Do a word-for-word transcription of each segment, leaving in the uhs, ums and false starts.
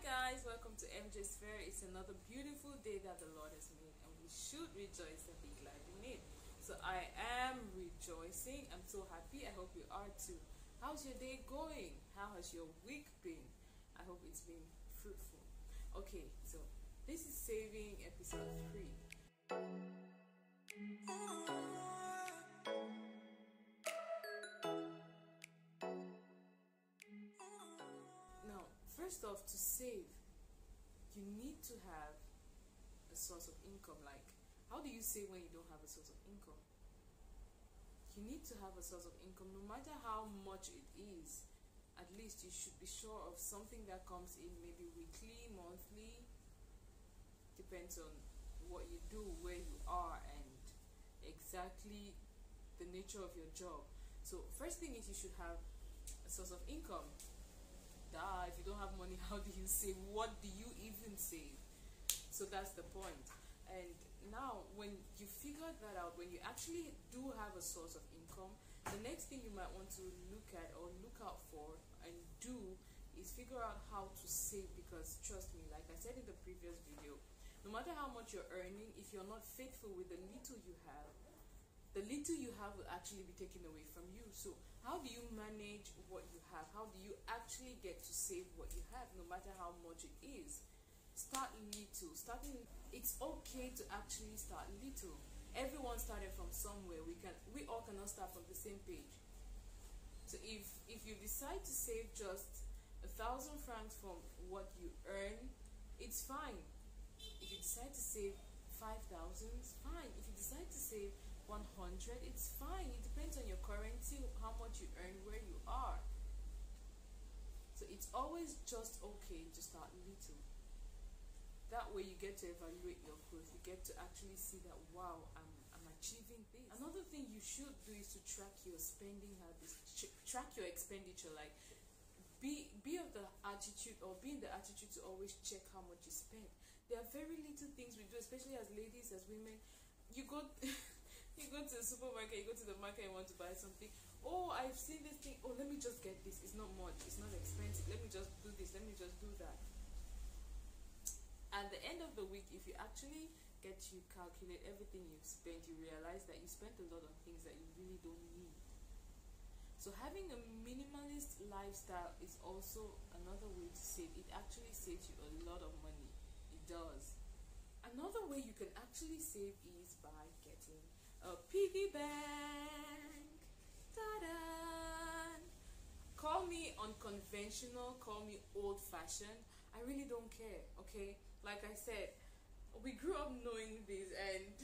guys, welcome to M J's Fair. It's another beautiful day that the Lord has made, and we should rejoice and be glad in it. So I am rejoicing. I'm so happy. I hope you are too. How's your day going? How has your week been? I hope it's been fruitful. Okay, so this is Saving episode three. Now, first off, to save, you need to have a source of income. Like, how do you save when you don't have a source of income? You need to have a source of income, no matter how much it is. At least you should be sure of something that comes in, maybe weekly, monthly. Depends on what you do, where you are, and exactly the nature of your job. So first thing is you should have a source of income. Duh, if you don't have money, how do you save? What do you even save? So that's the point. And now when you figure that out, when you actually do have a source of income, the next thing you might want to look at or look out for and do is figure out how to save. Because trust me, like I said in the previous video, no matter how much you're earning, if you're not faithful with the little you have, the little you have will actually be taken away from you. So how do you manage what you have? How do you actually get to save what you have, no matter how much it is? Start little. Starting, it's okay to actually start little. Everyone started from somewhere. We can, we all cannot start from the same page. So if if you decide to save just a thousand francs from what you earn, it's fine. If you decide to save five thousand, it's fine. If you decide to save one hundred, it's fine. It depends on your currency, how much you earn, where you are. So it's always just okay to start little. That way you get to evaluate your growth. You get to actually see that, wow, I'm, I'm achieving this. Another thing you should do is to track your spending habits. Ch track your expenditure. Like, be, be of the attitude, or be in the attitude to always check how much you spend. There are very little things we do, especially as ladies, as women. You go, you go to the supermarket, you go to the market, you want to buy something. Oh, I've seen this thing. Oh, let me just get this. It's not much. It's not expensive. Let me just do this. Let me just do that. At the end of the week, if you actually get to calculate everything you've spent, you realize that you spent a lot on things that you really don't need. So having a minimalist lifestyle is also another way to save. It actually saves you a lot of money. It does. Another way you can actually save is by getting a piggy bank. Ta-da! Call me unconventional, call me old-fashioned. I really don't care, okay? Like I said, we grew up knowing this, and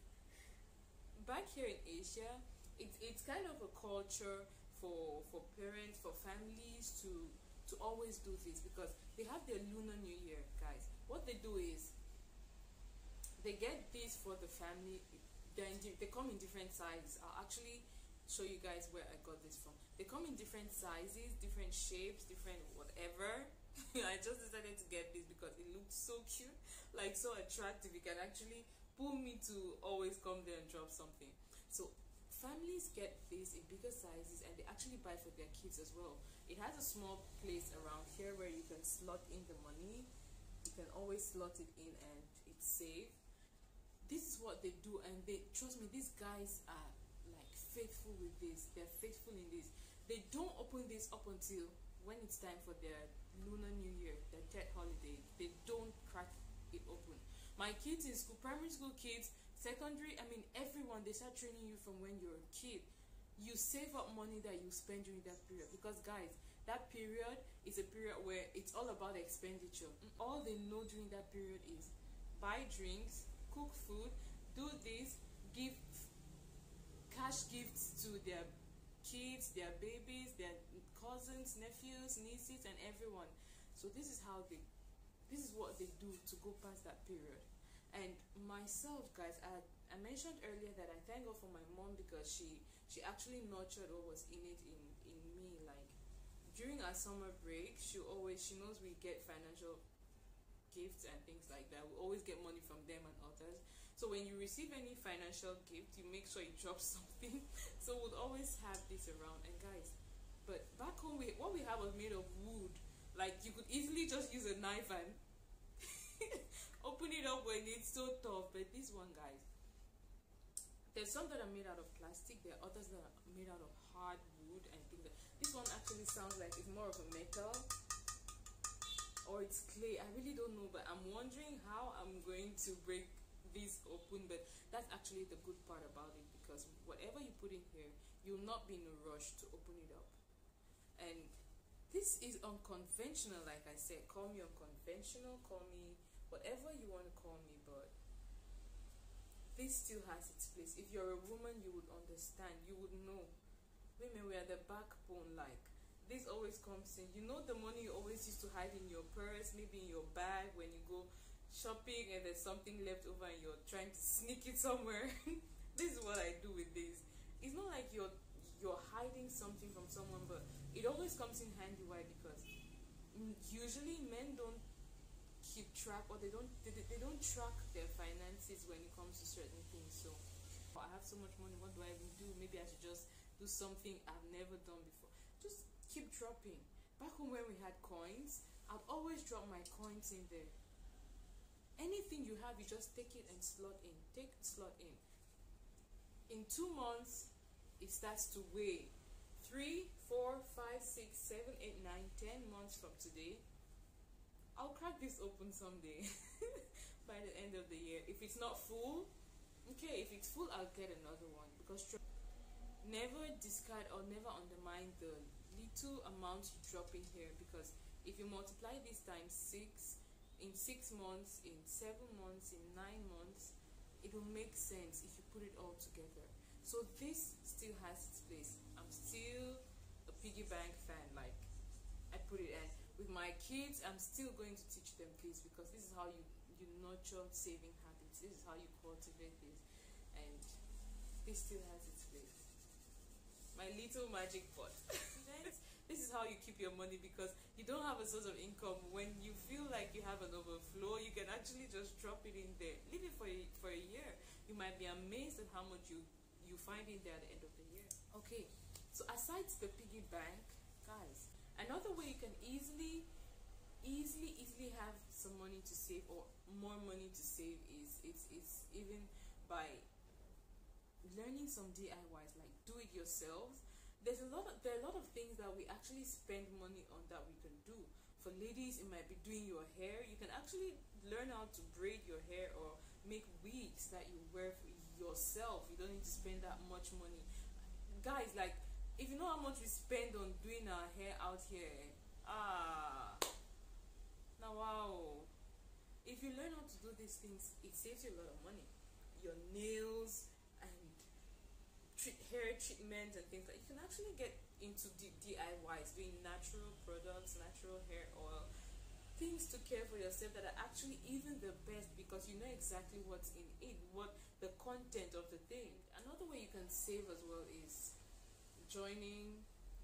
back here in Asia, it, it's kind of a culture for for parents, for families to to always do this, because they have their Lunar New Year, guys. What they do is they get this for the family. They're in, they come in different sizes. I'll actually show you guys where I got this from. They come in different sizes, different shapes, different whatever. I just decided to get this because it looked so cute, like so attractive. It can actually pull me to always come there and drop something. So families get this in bigger sizes, and they actually buy for their kids as well. It has a small place around here where you can slot in the money. You can always slot it in and it's safe. This is what they do, and they, trust me, these guys are like faithful with this. They're faithful in this. They don't open this up until when it's time for their Lunar New Year, their third holiday. They don't crack it open. My kids in school, primary school kids, secondary, I mean everyone, they start training you from when you're a kid. You save up money that you spend during that period, because guys, that period is a period where it's all about expenditure. All they know during that period is buy drinks, cook food, do this, give cash gifts to their kids, their babies, their cousins, nephews, nieces, and everyone. So this is how they, this is what they do to go past that period. And myself, guys, I, I mentioned earlier that I thank God for my mom, because she she actually nurtured what was in it in in me. Like during our summer break, she always she knows we get financial gifts and things like that. We always get money from them and others. So when you receive any financial gift, you make sure you drop something. So we'll always have this around. And guys, but back home, we, what we have was made of wood. Like, you could easily just use a knife and open it up when it's so tough. But this one, guys, there's some that are made out of plastic, there are others that are made out of hard wood and things like that. This one actually sounds like it's more of a metal, or it's clay. I really don't know, but I'm wondering how I'm going to break this open. But that's actually the good part about it, because whatever you put in here, you'll not be in a rush to open it up. And this is unconventional, like I said. Call me unconventional, call me whatever you want to call me, but this still has its place. If you're a woman, you would understand, you would know. Women, we are the backbone. Like, this always comes in. You know, the money you always used to hide in your purse, maybe in your bag when you go shopping and there's something left over and you're trying to sneak it somewhere. This is what I do with this. It's not like you're you're hiding something from someone, but it always comes in handy. Why? Because usually men don't keep track, or they don't they, they don't track their finances when it comes to certain things. So, I have so much money, what do I even do? Maybe I should just do something I've never done before. Just keep dropping. Back home when we had coins, I'd always drop my coins in there. Anything you have, you just take it and slot in. Take, slot in. In two months, it starts to weigh. Three, four, five, six, seven, eight, nine, ten months from today, I'll crack this open someday. By the end of the year. If it's not full, okay, if it's full, I'll get another one. Because never discard or never undermine the little amount you drop in here, because if you multiply this times six, in six months, in seven months, in nine months, it will make sense if you put it all together. So this still has its place. I'm still a piggy bank fan. Like, I put it in. With my kids, I'm still going to teach them this, because this is how you, you nurture saving habits. This is how you cultivate this. And this still has its place. My little magic pot. This is how you keep your money, because you don't have a source of income. When you feel like you have an overflow, you can actually just drop it in there. Leave it for a, for a year. You might be amazed at how much you, you find in there at the end of the year. Okay, so aside the piggy bank, guys, another way you can easily, easily, easily have some money to save, or more money to save, is it's, it's even by learning some D I Ys, like do it yourselves. There's a lot of there are a lot of things that we actually spend money on that we can do. For ladies, it might be doing your hair. You can actually learn how to braid your hair or make wigs that you wear for yourself. You don't need to spend that much money. Guys, like, if you know how much we spend on doing our hair out here, ah, now wow. If you learn how to do these things, it saves you a lot of money. Your nails and treat, hair treatment and things like that. You can actually get into D DIYs, doing natural products, natural hair oil, things to care for yourself that are actually even the best, because you know exactly what's in it, what the content of the thing. Another way you can save as well is joining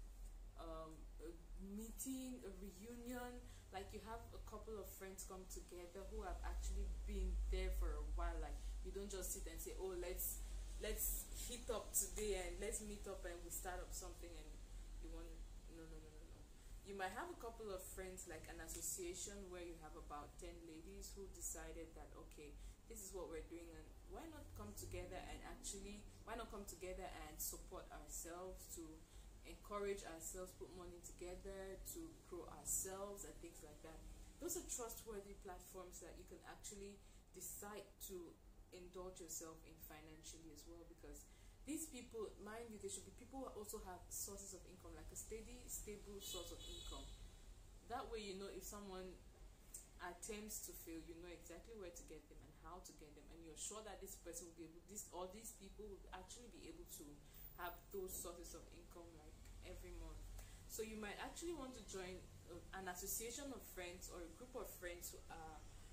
um, a meeting, a reunion. Like, you have a couple of friends come together who have actually been there for a while. Like, you don't just sit and say, oh, let's let's hit up today and let's meet up and we start up something, and you want, no, no, no, no, no. You might have a couple of friends, like an association where you have about ten ladies who decided that, okay, this is what we're doing, and why not come together and actually, why not come together and support ourselves, to encourage ourselves, put money together to grow ourselves and things like that. Those are trustworthy platforms that you can actually decide to indulge yourself in financially as well, because these people, mind you, they should be people who also have sources of income, like a steady, stable source of income. That way, you know, if someone attempts to fail, you know exactly where to get them and how to get them, and you're sure that this person will be able, this or these people will actually be able to have those sources of income like every month. So you might actually want to join uh, an association of friends or a group of friends who are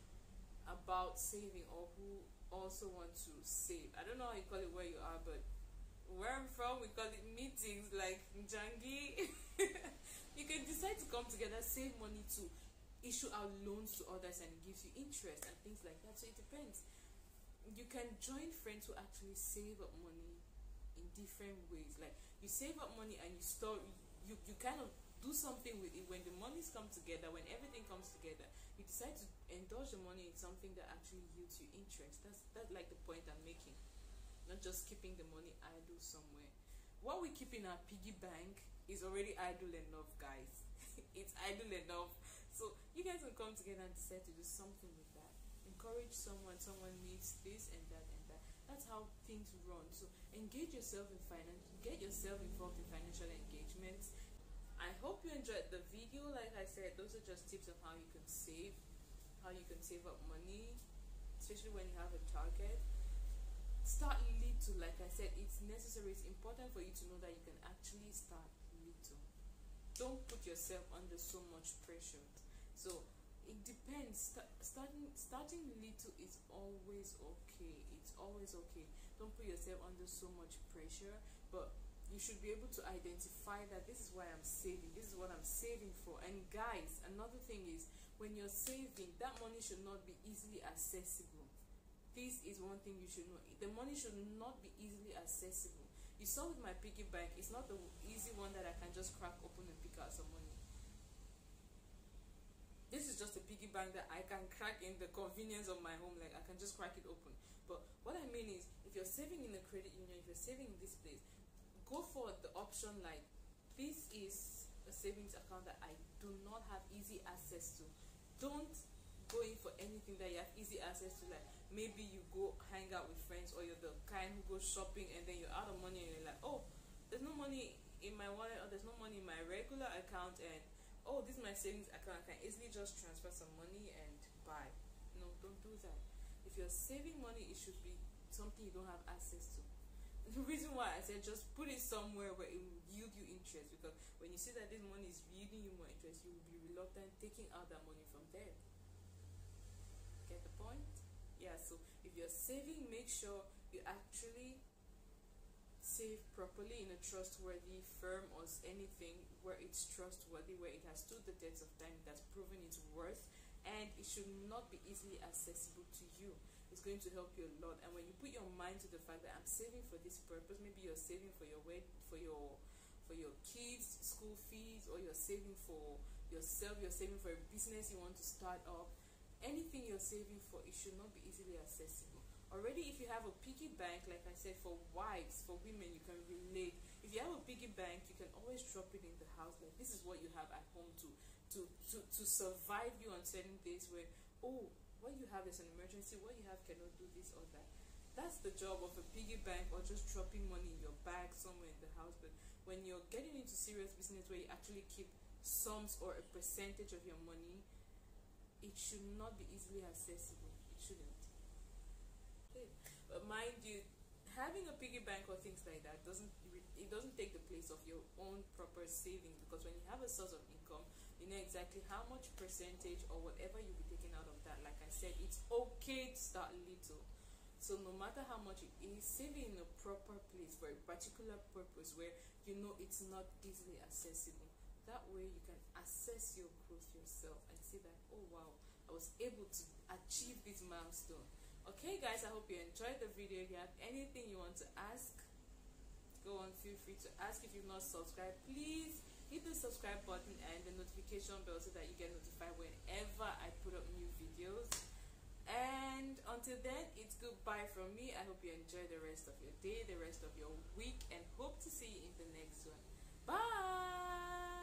about saving, or who also want to save. I don't know how you call it where you are, but where I'm from, we call it meetings, like Njangi. You can decide to come together, save money, to issue out loans to others, and it gives you interest and things like that. So it depends. You can join friends who actually save up money in different ways. Like, you save up money and you store, you, you kind of do something with it. When the monies come together, when everything comes together, you decide to indulge the money in something that actually yields you interest. That's that's like the point I'm making. Not just keeping the money idle somewhere. What we keep in our piggy bank is already idle enough, guys. It's idle enough. So you guys can come together and decide to do something with that. Encourage someone, someone needs this and that and that. That's how things run. So engage yourself in finance, get yourself involved in financial engagements. I hope you enjoyed the video. Like I said, those are just tips of how you can save, how you can save up money, especially when you have a target. Start little. Like I said, it's necessary, it's important for you to know that you can actually start little. Don't put yourself under so much pressure. So it depends. Start, starting starting little is always okay. It's always okay. Don't put yourself under so much pressure, but you should be able to identify that this is why I'm saving, this is what I'm saving for. And guys, another thing is, when you're saving, that money should not be easily accessible. This is one thing you should know. The money should not be easily accessible. You saw with my piggy bank, it's not the easy one that I can just crack open and pick out some money. This is just a piggy bank that I can crack in the convenience of my home. Like, I can just crack it open. But what I mean is, if you're saving in a credit union, if you're saving in this place, go for the option like, this is a savings account that I do not have easy access to. Don't go in for anything that you have easy access to. Like, maybe you go hang out with friends, or you're the kind who goes shopping and then you're out of money and you're like, oh, there's no money in my wallet, or there's no money in my regular account, and oh, this is my savings account, I can easily just transfer some money and buy. No, don't do that. If you're saving money, it should be something you don't have access to. The reason why I said just put it somewhere where it will yield you interest, because when you see that this money is yielding you more interest, you will be reluctant taking out that money from there. Get the point? Yeah, so if you're saving, make sure you actually save properly in a trustworthy firm or anything where it's trustworthy, where it has stood the test of time, it has proven its worth, and it should not be easily accessible to you. It's going to help you a lot. And when you put your mind to the fact that I'm saving for this purpose, maybe you're saving for your wed for your for your kids' school fees, or you're saving for yourself, you're saving for a business you want to start up, anything you're saving for, it should not be easily accessible. Already, if you have a piggy bank, like I said, for wives, for women, you can relate. If you have a piggy bank, you can always drop it in the house. Like, this is what you have at home to to to, to survive you on certain days where, oh, what you have is an emergency, what you have cannot do this or that. That's the job of a piggy bank, or just dropping money in your bag somewhere in the house. But when you're getting into serious business where you actually keep sums or a percentage of your money, it should not be easily accessible. It shouldn't. Okay. But mind you, having a piggy bank or things like that doesn't it doesn't take the place of your own proper savings, because when you have a source of income, you know exactly how much percentage or whatever you'll be taking out of that. Like I said, it's okay to start little. So no matter how much it is, save it in a proper place for a particular purpose where you know it's not easily accessible. That way you can assess your growth yourself and see that, oh wow, I was able to achieve this milestone. Okay guys, I hope you enjoyed the video. If you have anything you want to ask, go on, feel free to ask. If you've not subscribed, please hit the subscribe button and the notification bell so that you get notified whenever I put up new videos. And until then, it's goodbye from me. I hope you enjoy the rest of your day, the rest of your week, and hope to see you in the next one. Bye.